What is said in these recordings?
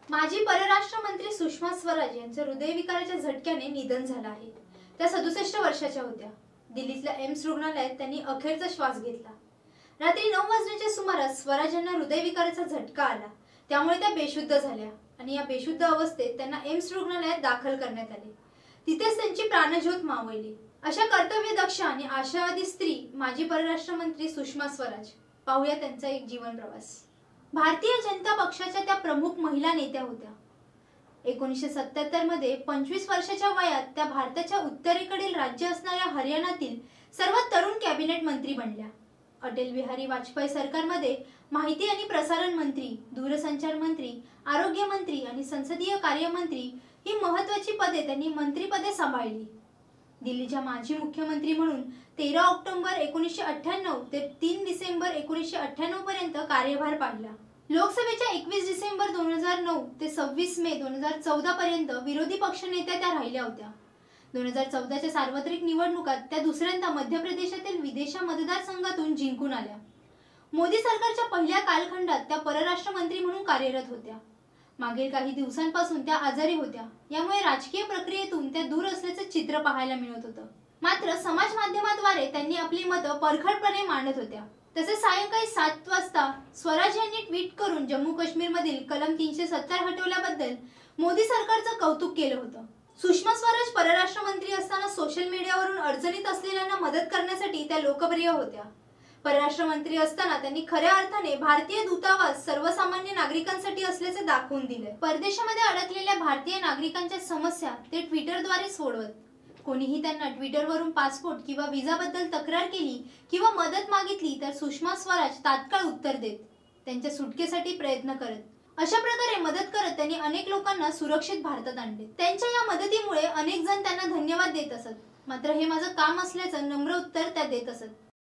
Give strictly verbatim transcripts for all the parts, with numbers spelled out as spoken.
माजी परराष्ट्र मंत्री सुषमा स्वराज यांचं हृदयविकाराच्या झटक्याने निधन झालं आहे। त्या सदुसष्ट वर्षाच्या होत्या। दिल्लीतल्या एम्स रुग्णालयात त्यांनी अखेरचा श्वास घेतला। रात्री नऊ वाजण्याच्या सुमारास स्वराज यांना हृदयविकाराचा झटका आला, त्यामुळे त्या बेशुद्ध झाल्या आणि या बेशुद्ध अवस्थेत त्यांना एम्स रुग्णालयात दाखल करण्यात आले। तिथेच त्यांची प्राणज्योत मावळली। अशा कर्तव्यदक्ष आणि आशावादी स्त्री माजी परराष्ट्र मंत्री सुषमा स्वराज। पाहूया त्यांचा एक जीवन प्रवास। भारतीय जनता पक्षाच्या त्या प्रमुख महिला नेत्या होत्या। एकोणीसशे सत्याहत्तर मध्ये पंचवीस वर्षाच्या वयात त्या भारताच्या उत्तरेकडील राज्य असणाऱ्या हरियाणातील सर्वात तरुण कॅबिनेट मंत्री बनल्या। अटल बिहारी वाजपेयी सरकारमध्ये माहिती आणि प्रसारण मंत्री, दूरसंचार मंत्री, आरोग्य मंत्री आणि संसदीय कार्य मंत्री ही महत्त्वाची पदे त्यांनी मंत्रिपदे सांभाळली। दिल्लीच्या माजी मुख्यमंत्री म्हणून तेरा ऑक्टोबर एकोणीसशे अठ्ठ्याण्णव ते तीन डिसेंबर एकोणीसशे अठ्ठ्याण्णव पर्यंत कार्यभार पाहिला। लोकसभेच्या एकवीस डिसेंबर दोन हजार नऊ ते सव्वीस मे दोन हजार चौदा पर्यंत विरोधी पक्षनेत्या त्या राहिल्या होत्या। दोन हजार चौदाच्या सार्वत्रिक निवडणुकात त्या दुसऱ्यांदा मध्य प्रदेशातील विदेशा मतदारसंघातून जिंकून आल्या। मोदी सरकारच्या पहिल्या कालखंडात त्या परराष्ट्र मंत्री म्हणून कार्यरत होत्या। मागील काही दिवसांपासून त्या आजारी होत्या, यामुळे राजकीय प्रक्रियेतून त्या दूर असल्याचे चित्र पाहायला मिळत होतं। मात्र समाज माध्यमाद्वारे त्यांनी आपली मतं परखडपणे मांडत होत्या। तसेच सायंकाळी सात वाजता स्वराज यांनी ट्विट करून जम्मू काश्मीर मधील कलम तीनशे सत्तर हटवल्याबद्दल मोदी सरकारचं कौतुक केलं होतं। सुषमा स्वराज परराष्ट्र मंत्री असताना सोशल मीडियावरून अडचणीत असलेल्यांना मदत करण्यासाठी त्या लोकप्रिय होत्या। परराष्ट्र मंत्री असताना त्यांनी खऱ्या अर्थाने भारतीय दूतावास सर्वसामान्य नागरिकांसाठी असल्याचे दाखवून दिले। परदेशामध्ये अडकलेल्या भारतीय नागरिकांच्या समस्या ते ट्विटरद्वारे सोडवत। कोणीही त्यांना ट्विटरवरून पासपोर्ट किंवा व्हिसाबद्दल तक्रार केली किंवा मदत मागितली तर सुषमा स्वराज तात्काळ उत्तर देत, त्यांच्या सुटकेसाठी प्रयत्न करत। अशा प्रकारे मदत करत त्यांनी अनेक लोकांना सुरक्षित भारतात आणले। त्यांच्या या मदतीमुळे अनेक जण त्यांना धन्यवाद देत असत, मात्र हे माझं काम असल्याचं नम्र उत्तर त्या देत असत।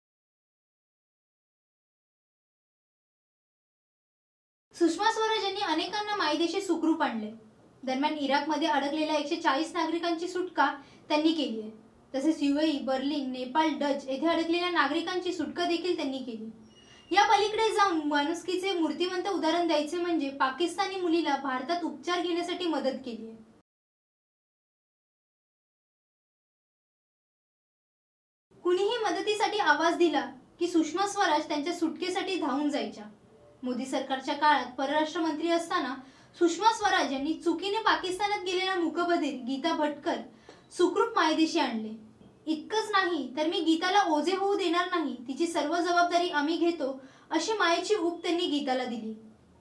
सुषमा स्वराज यांनी अनेकांना मायदेशी सुखरूप आणले। दरम्यान इराकमध्ये अडकलेल्या एकशे चाळीस नागरिकांची सुटका त्यांनी केली आहे। तसेच युएई, बर्लिन, नेपाळ, डच येथे अडकलेल्या नागरिकांची सुटका देखील त्यांनी केली। या पलीकडे जाऊन माणुसकीचे मूर्तिमंत उदाहरण द्यायचे म्हणजे पाकिस्तानी मुलीला भारतात उपचार घेण्यासाठी मदत केली आहे। कुणीही मदतीसाठी आवाज दिला की सुषमा स्वराज त्यांच्या सुटकेसाठी धावून जायच्या। मोदी सरकारच्या काळात परराष्ट्र मंत्री असताना सुषमा स्वराज यांनी चुकीने पाकिस्तानात गेलेल्या मूकबधीर गीता भटकर सुखरूप मायदेशी आणले। इतकंच नाही तर मी गीताला ओझे होऊ देणार नाही, तिची सर्व जबाबदारी आम्ही घेतो अशी मायेची ऊब त्यांनी गीताला दिली।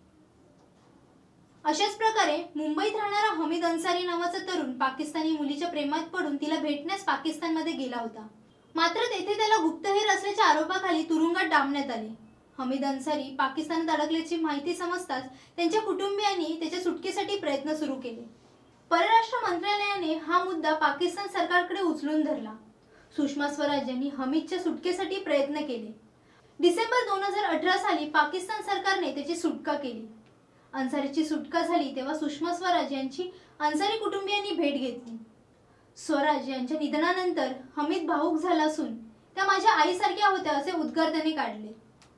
अशाच प्रकारे मुंबईत राहणारा हमीद अन्सारी नावाचा तरुण पाकिस्तानी मुलीच्या प्रेमात पडून तिला भेटण्यास पाकिस्तानमध्ये गेला होता। मात्र तेथे त्याला गुप्तहेर असल्याच्या आरोपाखाली तुरुंगात डांबण्यात आले। हमीद अन्सारी पाकिस्तानात अडकल्याची माहिती समजताच त्यांच्या कुटुंबियांनी त्याच्या सुटकेसाठी प्रयत्न सुरू केले। परराष्ट्र मंत्रालयाने हा मुद्दा पाकिस्तान सरकारकडे उचलून धरला। सुषमा स्वराज यांनी हमीदच्या सुटकेसाठी प्रयत्न केले। डिसेंबर दोन हजार अठरा साली पाकिस्तान सरकारने त्याची सुटका केली। अन्सारीची सुटका झाली तेव्हा सुषमा स्वराज यांची अन्सारी कुटुंबियांनी भेट घेतली। स्वराज यांच्या निधनानंतर हमीद भावुक झाला असून त्या माझ्या आईसारख्या होत्या असे उद्गार त्यांनी काढले।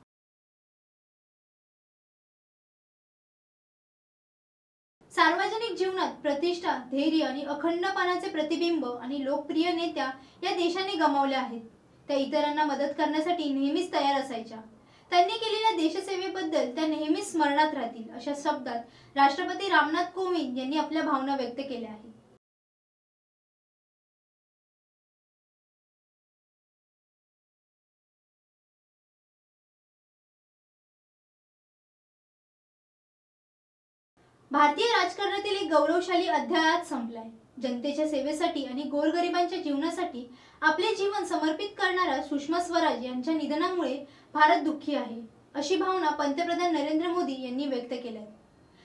सार्वजनिक जीवनात प्रतिष्ठा, धैर्य आणि अखंडपणाचे प्रतिबिंब आणि लोकप्रिय नेत्या या देशाने गमावल्या आहेत। त्या इतरांना मदत करण्यासाठी नेहमीच तयार असायच्या। त्यांनी केलेल्या देशसेवेबद्दल त्या नेहमीच स्मरणात राहतील अशा शब्दात राष्ट्रपती रामनाथ कोविंद यांनी आपल्या भावना व्यक्त केल्या आहेत। भारतीय राजकारणातील एक गौरवशाली अध्याय आज संपलाय। जनतेच्या सेवेसाठी आणि गोरगरिबांच्या जीवनासाठी आपले जीवन समर्पित करणाऱ्या सुषमा स्वराज यांच्या निधनामुळे भारत दुःखी आहे, अशी भावना पंतप्रधान नरेंद्र मोदी यांनी व्यक्त केली आहे।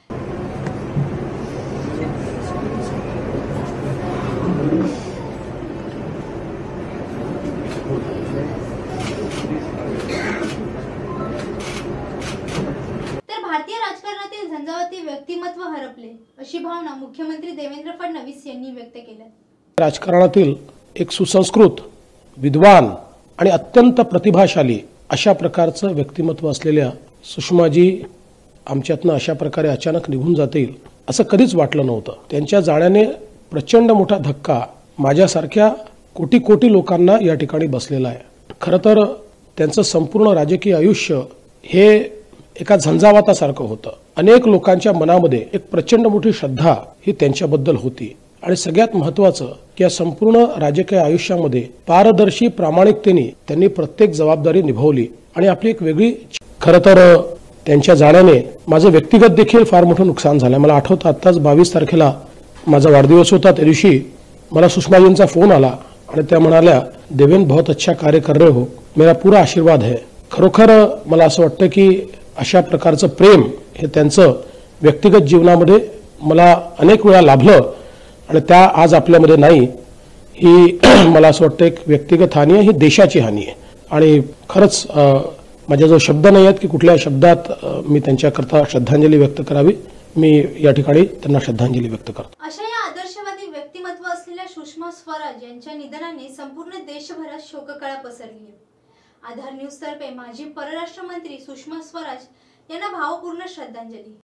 भारतीय राजकारणातील झंझावाती व्यक्तिमत्व हरपले, अशी भावना मुख्यमंत्री देवेंद्र फडणवीस यांनी व्यक्त केली। राजकारणातील एक सुसंस्कृत, विद्वान आणि अत्यंत प्रतिभाशाली अशा प्रकारचं व्यक्तिमत्व असलेल्या सुषमाजी आमच्यातनं अशा प्रकारे अचानक निघून जातील असं कधीच वाटलं नव्हतं. त्यांच्या जाण्याने प्रचंड मोठा धक्का माझ्यासारख्या कोटी कोटी लोकांना या ठिकाणी बसलेला आहे. खरं तर त्यांचं संपूर्ण राजकीय आयुष्य हे एका झंझावातासारखं होतं. अनेक लोकांच्या मनामध्ये एक प्रचंड मोठी श्रद्धा ही त्यांच्याबद्दल होती आणि सगळ्यात महत्त्वाचं की या संपूर्ण राजकीय आयुष्यामध्ये पारदर्शी प्रामाणिकतेने त्यांनी प्रत्येक जबाबदारी निभावली आणि आपली एक वेगळी. खरं तर त्यांच्या जाण्याने माझं व्यक्तिगत देखील फार मोठं नुकसान झालं. मला आठवतं आत्ताच बावीस तारखेला माझा वाढदिवस होता. त्या दिवशी मला सुषमाजींचा फोन आला आणि त्या म्हणाल्या, देवेन बहुत अच्छा कार्य कर रहे हो, मेरा पूरा आशीर्वाद है. खरोखर मला असं वाटतं की अशा प्रकारचं प्रेम हे त्यांचं व्यक्तिगत जीवनामध्ये मला अनेक वेळा लाभलं आणि त्या आज आपल्यामध्ये नाही. ही मला असं वाटतं एक व्यक्तिगत हानी आहे, ही देशाची हानी आहे. आणि खरंच माझ्याजवळ शब्द नाही आहेत की कुठल्या शब्दात मी त्यांच्याकरता श्रद्धांजली व्यक्त करावी. मी या ठिकाणी त्यांना श्रद्धांजली व्यक्त करतो. अशा या आदर्शवादी व्यक्तिमत्व असलेल्या सुषमा स्वराज यांच्या निधनाने संपूर्ण देशभरात शोककळा पसरली आहे. आधार न्यूज तर्फे माजी परराष्ट्र मंत्री सुषमा स्वराज यांना भावपूर्ण श्रद्धांजली.